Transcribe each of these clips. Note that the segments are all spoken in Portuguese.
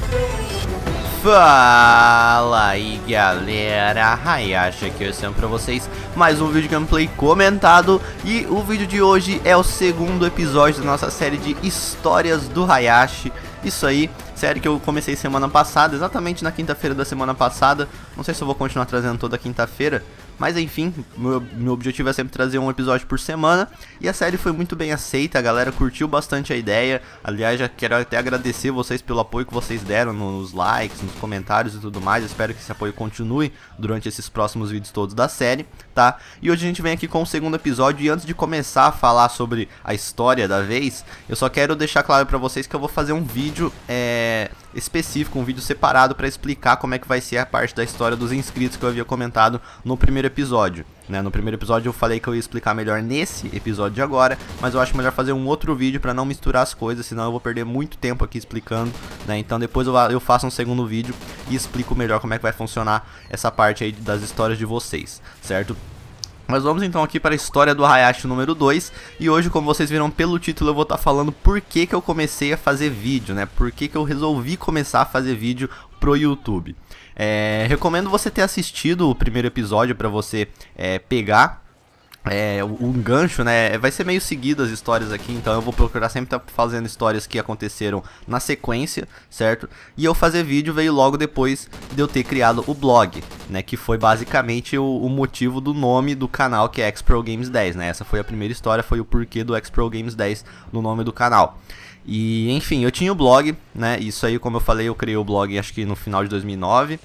Fala aí galera, Hayashi aqui, eu sempre pra vocês mais um vídeo de gameplay comentado. E o vídeo de hoje é o segundo episódio da nossa série de histórias do Hayashi. Isso aí, série que eu comecei semana passada, exatamente na quinta-feira da semana passada. Não sei se eu vou continuar trazendo toda quinta-feira, mas enfim, meu objetivo é sempre trazer um episódio por semana. E a série foi muito bem aceita, a galera curtiu bastante a ideia. Aliás, já quero até agradecer vocês pelo apoio que vocês deram nos likes, nos comentários e tudo mais. Espero que esse apoio continue durante esses próximos vídeos todos da série, tá? E hoje a gente vem aqui com o segundo episódio. E antes de começar a falar sobre a história da vez, eu só quero deixar claro pra vocês que eu vou fazer um vídeo específico, um vídeo separado pra explicar como é que vai ser a parte da história dos inscritos que eu havia comentado no primeiro episódio, né? No primeiro episódio eu falei que eu ia explicar melhor nesse episódio de agora, mas eu acho melhor fazer um outro vídeo pra não misturar as coisas, senão eu vou perder muito tempo aqui explicando, né? Então depois eu faço um segundo vídeo e explico melhor como é que vai funcionar essa parte aí das histórias de vocês, certo? Mas vamos então aqui para a história do Hayashi número 2. E hoje, como vocês viram pelo título, eu vou estar falando por que eu comecei a fazer vídeo, né? Por que eu resolvi começar a fazer vídeo pro YouTube. Recomendo você ter assistido o primeiro episódio para você pegar um gancho, né? Vai ser meio seguido as histórias aqui, então eu vou procurar sempre estar fazendo histórias que aconteceram na sequência, certo? E eu fazer vídeo veio logo depois de eu ter criado o blog, né? Que foi basicamente o motivo do nome do canal, que é X-Pro Games 10, né? Essa foi a primeira história, foi o porquê do X-Pro Games 10 no nome do canal. E enfim, eu tinha o blog, né? Isso aí, como eu falei, eu criei o blog acho que no final de 2009.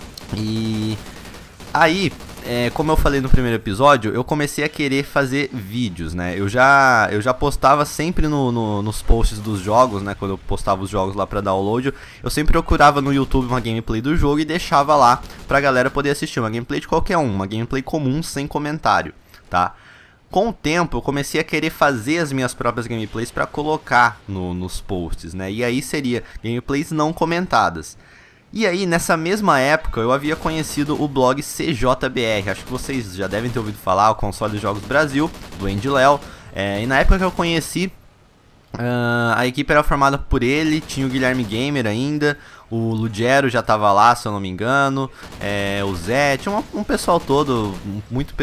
E aí, como eu falei no primeiro episódio, eu comecei a querer fazer vídeos, né? Eu já postava sempre nos posts dos jogos, né? Quando eu postava os jogos lá pra download, eu sempre procurava no YouTube uma gameplay do jogo e deixava lá pra galera poder assistir. Uma gameplay de qualquer um, uma gameplay comum, sem comentário, tá? Com o tempo eu comecei a querer fazer as minhas próprias gameplays pra colocar nos posts, né? E aí seria gameplays não comentadas. E aí, nessa mesma época, eu havia conhecido o blog CJBR. Acho que vocês já devem ter ouvido falar, o Console de Jogos Brasil, do Andy Léo. E na época que eu conheci, a equipe era formada por ele, tinha o Guilherme Gamer ainda, o Lugero já tava lá, se eu não me engano, o Zé, tinha um pessoal todo, muito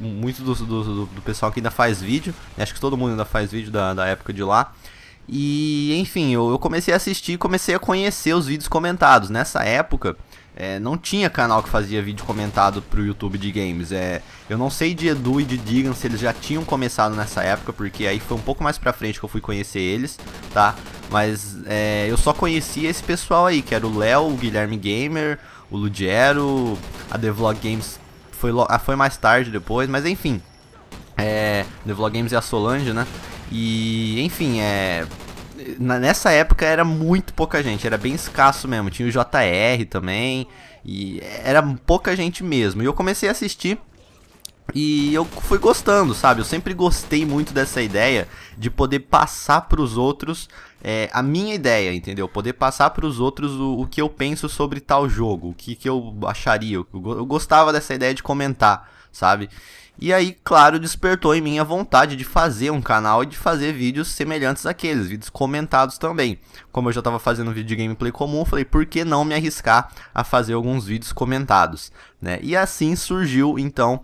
do pessoal que ainda faz vídeo. Acho que todo mundo ainda faz vídeo da época de lá. E enfim, eu comecei a assistir, comecei a conhecer os vídeos comentados. Nessa época, não tinha canal que fazia vídeo comentado pro YouTube de games. Eu não sei de Edu e de Digan se eles já tinham começado nessa época, porque aí foi um pouco mais pra frente que eu fui conhecer eles, tá? Mas eu só conhecia esse pessoal aí, que era o Léo, o Guilherme Gamer, o Lugero, a The Vlog Games foi mais tarde depois, mas enfim. The Vlog Games e a Solange, né? E enfim, nessa época era muito pouca gente, era bem escasso mesmo. Tinha o JR também, e era pouca gente mesmo. E eu comecei a assistir e eu fui gostando, sabe? Eu sempre gostei muito dessa ideia de poder passar pros outros a minha ideia, entendeu? Poder passar pros outros o que eu penso sobre tal jogo, o que eu acharia. Eu gostava dessa ideia de comentar, sabe? E aí, claro, despertou em mim a vontade de fazer um canal e de fazer vídeos semelhantes àqueles, vídeos comentados também. Como eu já estava fazendo vídeo de gameplay comum, eu falei, por que não me arriscar a fazer alguns vídeos comentados, né? E assim surgiu, então,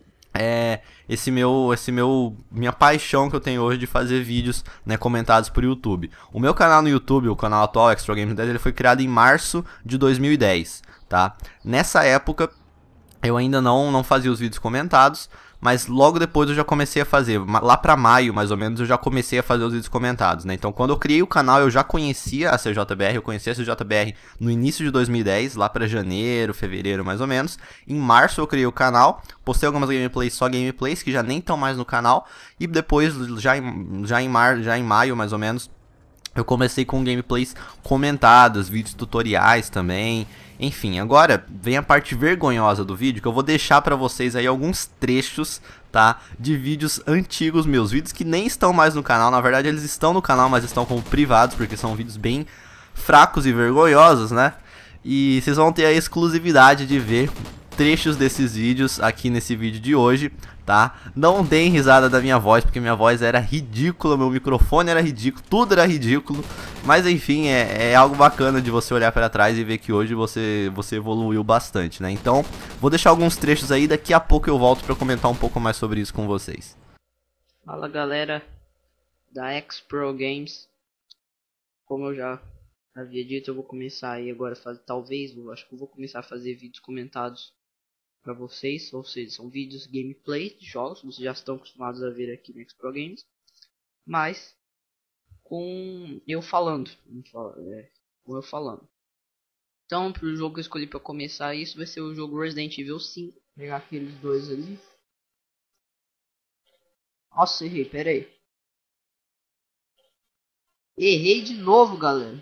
minha paixão que eu tenho hoje de fazer vídeos, né, comentados por YouTube. O meu canal no YouTube, o canal atual, X-Pro Games 10, ele foi criado em março de 2010, tá? Nessa época, eu ainda não fazia os vídeos comentados, mas logo depois eu já comecei a fazer, lá pra maio mais ou menos, eu já comecei a fazer os vídeos comentados, né? Então quando eu criei o canal eu já conhecia a CJBR, eu conhecia a CJBR no início de 2010, lá pra janeiro, fevereiro mais ou menos. Em março eu criei o canal, postei algumas gameplays, só gameplays, que já nem estão mais no canal, e depois, já em maio mais ou menos, eu comecei com gameplays comentadas, vídeos tutoriais também. Enfim, agora vem a parte vergonhosa do vídeo, que eu vou deixar pra vocês aí alguns trechos, tá? De vídeos antigos meus, vídeos que nem estão mais no canal. Na verdade eles estão no canal, mas estão como privados, porque são vídeos bem fracos e vergonhosos, né? E vocês vão ter a exclusividade de ver trechos desses vídeos aqui nesse vídeo de hoje, tá? Não deem risada da minha voz, porque minha voz era ridícula, meu microfone era ridículo, tudo era ridículo. Mas enfim, é algo bacana de você olhar pra trás e ver que hoje você evoluiu bastante, né? Então, vou deixar alguns trechos aí, daqui a pouco eu volto pra comentar um pouco mais sobre isso com vocês. Fala galera da X-Pro Games. Como eu já havia dito, eu vou começar aí agora a fazer, acho que eu vou começar a fazer vídeos comentados para vocês, ou seja, são vídeos gameplay de jogos, vocês já estão acostumados a ver aqui no X-Pro Games, mas com eu falando, com eu falando. Então, pro jogo que eu escolhi para começar isso vai ser o jogo Resident Evil 5. Vou pegar aqueles dois ali. Nossa, errei, pera aí. Errei de novo, galera.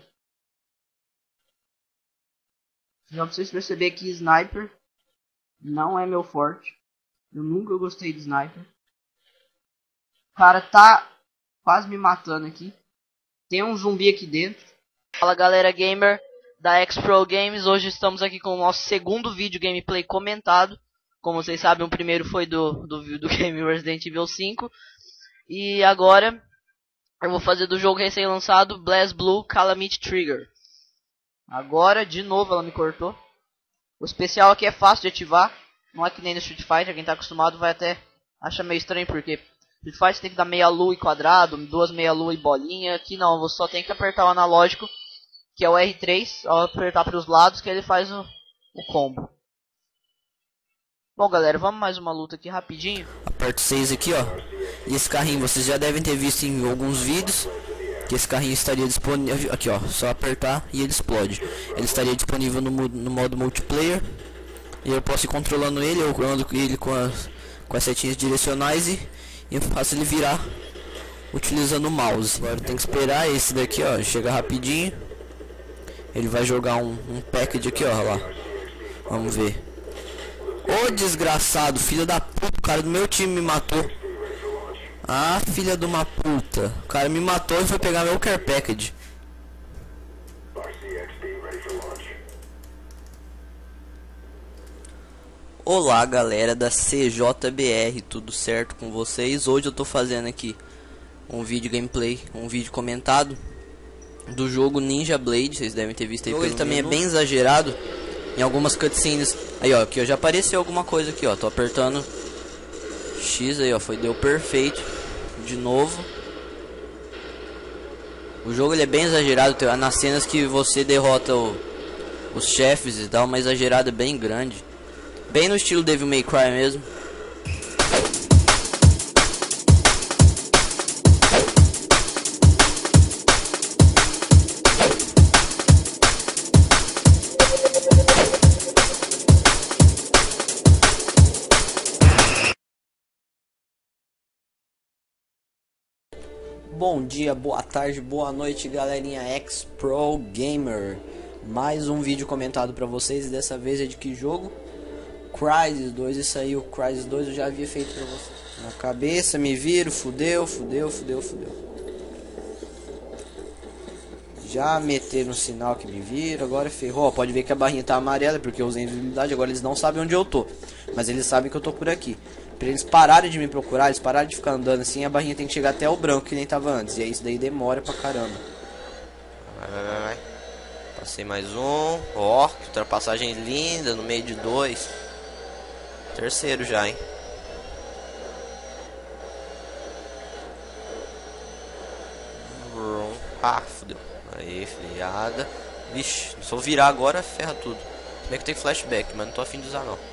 Já pra vocês perceberem que Sniper não é meu forte. Eu nunca gostei de Sniper. O cara tá quase me matando aqui. Tem um zumbi aqui dentro. Fala galera gamer da X-Pro Games. Hoje estamos aqui com o nosso segundo vídeo gameplay comentado. Como vocês sabem, o primeiro foi do game Resident Evil 5. E agora eu vou fazer do jogo recém-lançado BlazBlue Calamity Trigger. Agora, de novo, ela me cortou. O especial aqui é fácil de ativar. Não é que nem no Street Fighter. Quem tá acostumado vai até achar meio estranho, porque Street Fighter tem que dar meia lua e quadrado, duas meia lua e bolinha. Aqui não, você só tem que apertar o analógico, que é o R3, ao apertar para os lados, que ele faz o combo. Bom galera, vamos mais uma luta aqui rapidinho. Aperto 6 aqui, ó. E esse carrinho vocês já devem ter visto em alguns vídeos, que esse carrinho estaria disponível aqui, ó, só apertar e ele explode. Ele estaria disponível no modo multiplayer, e eu posso ir controlando ele, eu ando com ele com as setinhas direcionais e faço ele virar utilizando o mouse. Agora tem que esperar esse daqui, ó, chega rapidinho. Ele vai jogar um package aqui, ó, lá. Vamos ver. Ô desgraçado, filho da puta, o cara do meu time me matou. Ah, filha de uma puta. O cara me matou e foi pegar meu care package. Olá galera da CJBR, tudo certo com vocês? Hoje eu tô fazendo aqui um vídeo gameplay, um vídeo comentado do jogo Ninja Blade. Vocês devem ter visto aí. Ele também é bem exagerado em algumas cutscenes. Aí ó, aqui ó, já apareceu alguma coisa aqui ó. Tô apertando X aí ó, deu perfeito. De novo. O jogo ele é bem exagerado, nas cenas que você derrota os chefes e dá uma exagerada bem grande. Bem no estilo Devil May Cry mesmo. Bom dia, boa tarde, boa noite, galerinha X-Pro Gamer. Mais um vídeo comentado pra vocês, e dessa vez é de que jogo? Crysis 2, isso aí, o Crysis 2 eu já havia feito pra vocês. Na cabeça, me viro, fudeu. Já meteram um sinal que me vira, agora ferrou. Pode ver que a barrinha tá amarela porque eu usei invisibilidade, agora eles não sabem onde eu tô. Mas eles sabem que eu tô por aqui. Pra eles pararem de me procurar, eles pararem de ficar andando assim, a barrinha tem que chegar até o branco que nem tava antes. E aí isso daí demora pra caramba. Vai. Passei mais um. Ó, que ultrapassagem linda no meio de dois. Terceiro já, hein. Ah, fudeu. Aí, freada. Vixe, se eu virar agora, ferra tudo. Como é que tem flashback, mas não tô afim de usar não.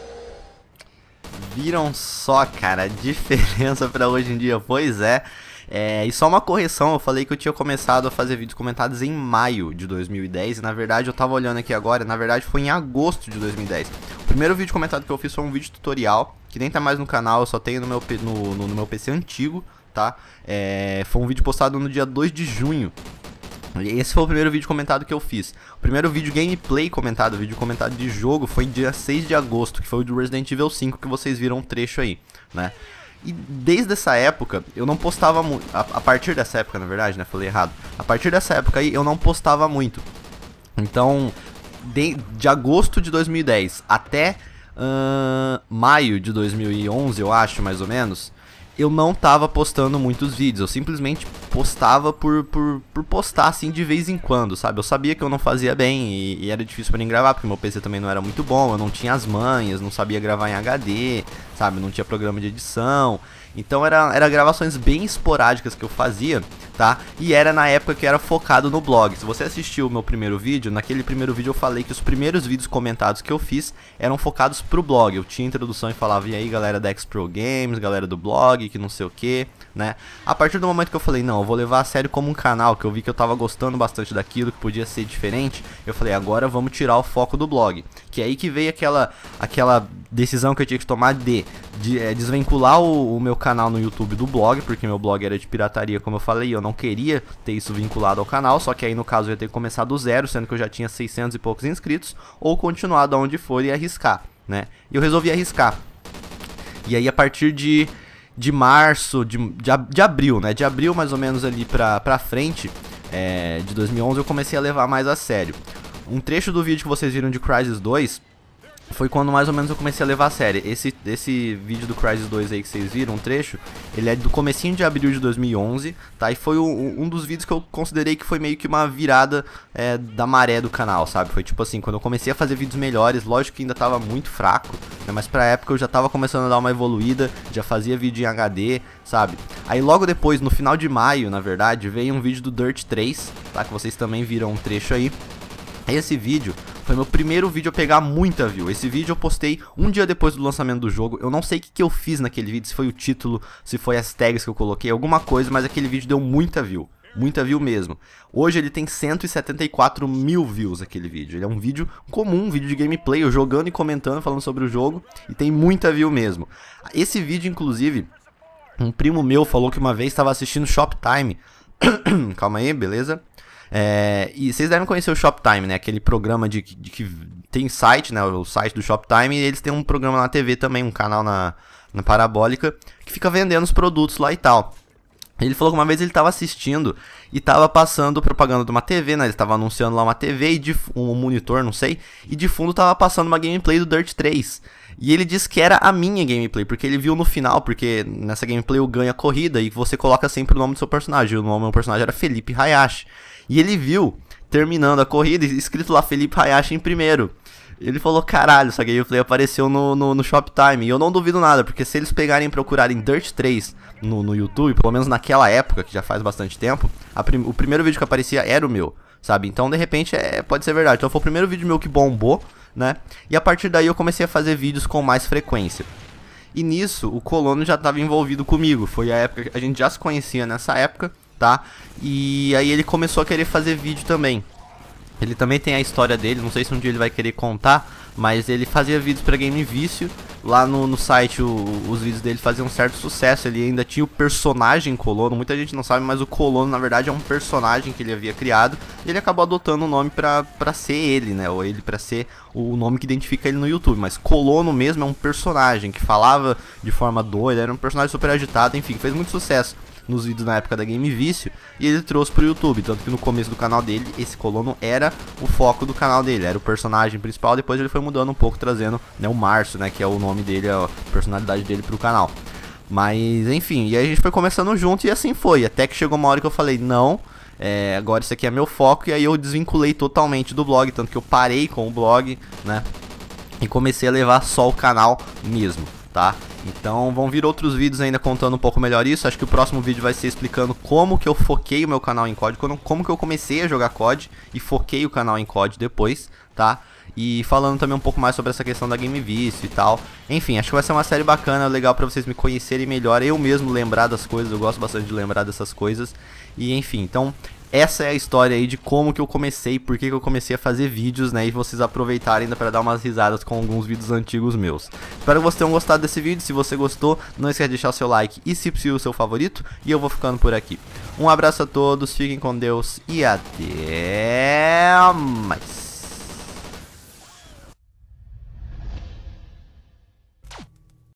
Viram só, cara, a diferença pra hoje em dia? Pois é. E só uma correção, eu falei que eu tinha começado a fazer vídeos comentados em maio de 2010. E na verdade eu tava olhando aqui agora, na verdade foi em agosto de 2010. O primeiro vídeo comentado que eu fiz foi um vídeo tutorial, que nem tá mais no canal, eu só tenho no meu PC antigo, tá? Foi um vídeo postado no dia 2 de junho. Esse foi o primeiro vídeo comentado que eu fiz. O primeiro vídeo gameplay comentado, vídeo comentado de jogo, foi dia 6 de agosto, que foi o do Resident Evil 5, que vocês viram um trecho aí, né? E desde essa época, eu não postava muito. A partir dessa época, na verdade, né? Falei errado. A partir dessa época aí, eu não postava muito. Então, de agosto de 2010 até maio de 2011, eu acho, mais ou menos, eu não tava postando muitos vídeos, eu simplesmente postava por postar assim de vez em quando, sabe? Eu sabia que eu não fazia bem e era difícil pra mim gravar, porque meu PC também não era muito bom, eu não tinha as manhas, não sabia gravar em HD, sabe? Não tinha programa de edição. Então era gravações bem esporádicas que eu fazia, tá? E era na época que era focado no blog. Se você assistiu o meu primeiro vídeo, naquele primeiro vídeo eu falei que os primeiros vídeos comentados que eu fiz eram focados pro blog. Eu tinha introdução e falava, e aí galera da X-Pro Games, galera do blog, que não sei o que, né? A partir do momento que eu falei, não, eu vou levar a sério como um canal, que eu vi que eu tava gostando bastante daquilo, que podia ser diferente, eu falei, agora vamos tirar o foco do blog. Que é aí que veio aquela decisão que eu tinha que tomar de desvincular o meu canal no YouTube do blog, porque meu blog era de pirataria, como eu falei, eu não queria ter isso vinculado ao canal, só que aí no caso eu ia ter que começar do zero, sendo que eu já tinha 600 e poucos inscritos, ou continuar da onde for e arriscar, né? E eu resolvi arriscar. E aí a partir de março, de abril, né? De abril mais ou menos ali pra frente, de 2011, eu comecei a levar mais a sério. Um trecho do vídeo que vocês viram de Crysis 2 foi quando mais ou menos eu comecei a levar a sério. Esse vídeo do Crysis 2 aí que vocês viram, um trecho, ele é do comecinho de abril de 2011, tá? E foi um dos vídeos que eu considerei que foi meio que uma virada da maré do canal, sabe? Foi tipo assim, quando eu comecei a fazer vídeos melhores, lógico que ainda tava muito fraco, né? Mas pra época eu já tava começando a dar uma evoluída, já fazia vídeo em HD, sabe? Aí logo depois, no final de maio, na verdade, veio um vídeo do Dirt 3, tá? Que vocês também viram um trecho aí. Esse vídeo foi meu primeiro vídeo a pegar muita view. Esse vídeo eu postei um dia depois do lançamento do jogo. Eu não sei o que eu fiz naquele vídeo, se foi o título, se foi as tags que eu coloquei, alguma coisa, mas aquele vídeo deu muita view mesmo. Hoje ele tem 174 mil views, aquele vídeo. Ele é um vídeo comum, um vídeo de gameplay, eu jogando e comentando, falando sobre o jogo, e tem muita view mesmo. Esse vídeo, inclusive, um primo meu falou que uma vez estava assistindo Shoptime. Calma aí, beleza? E vocês devem conhecer o Shoptime, né? Aquele programa que tem site, né? O site do Shoptime, e eles têm um programa na TV também, um canal na Parabólica, que fica vendendo os produtos lá e tal. Ele falou que uma vez ele tava assistindo e tava passando propaganda de uma TV, né? Ele tava anunciando lá uma TV e um monitor, não sei, e de fundo tava passando uma gameplay do Dirt 3. E ele disse que era a minha gameplay, porque ele viu no final, porque nessa gameplay eu ganho a corrida e você coloca sempre o nome do seu personagem. O nome do meu personagem era Felipe Hayashi. E ele viu, terminando a corrida, escrito lá Felipe Hayashi em primeiro. Ele falou, caralho, essa gameplay apareceu no Shoptime. E eu não duvido nada, porque se eles pegarem e procurarem Dirt 3 no YouTube, pelo menos naquela época, que já faz bastante tempo, o primeiro vídeo que aparecia era o meu, sabe? Então, de repente, pode ser verdade. Então foi o primeiro vídeo meu que bombou, né? E a partir daí eu comecei a fazer vídeos com mais frequência. E nisso, o Colono já estava envolvido comigo. Foi a época que a gente já se conhecia nessa época, tá? E aí ele começou a querer fazer vídeo também. Ele também tem a história dele, não sei se um dia ele vai querer contar, mas ele fazia vídeos pra Game Vício. Lá no site os vídeos dele faziam um certo sucesso. Ele ainda tinha o personagem Colono, muita gente não sabe, mas o Colono na verdade é um personagem que ele havia criado. E ele acabou adotando o nome pra ser ele, né, ou ele pra ser o nome que identifica ele no YouTube. Mas Colono mesmo é um personagem que falava de forma doida, era um personagem super agitado, enfim, fez muito sucesso nos vídeos na época da Game Vício, e ele trouxe pro YouTube, tanto que no começo do canal dele, esse Colono era o foco do canal dele, era o personagem principal. Depois ele foi mudando um pouco, trazendo, né, o Márcio, né, que é o nome dele, a personalidade dele pro canal. Mas, enfim, e aí a gente foi começando junto e assim foi, até que chegou uma hora que eu falei, não, agora isso aqui é meu foco, e aí eu desvinculei totalmente do blog, tanto que eu parei com o blog, né, e comecei a levar só o canal mesmo, tá? Então vão vir outros vídeos ainda contando um pouco melhor isso. Acho que o próximo vídeo vai ser explicando como que eu foquei o meu canal em COD, como que eu comecei a jogar COD e foquei o canal em COD depois, tá? E falando também um pouco mais sobre essa questão da Game Vício e tal. Enfim, acho que vai ser uma série bacana, legal pra vocês me conhecerem melhor, eu mesmo lembrar das coisas, eu gosto bastante de lembrar dessas coisas. E enfim, então essa é a história aí de como que eu comecei, por que eu comecei a fazer vídeos, né? E vocês aproveitarem ainda para dar umas risadas com alguns vídeos antigos meus. Espero que vocês tenham gostado desse vídeo. Se você gostou, não esquece de deixar o seu like e, se possível, o seu favorito. E eu vou ficando por aqui. Um abraço a todos, fiquem com Deus e até mais.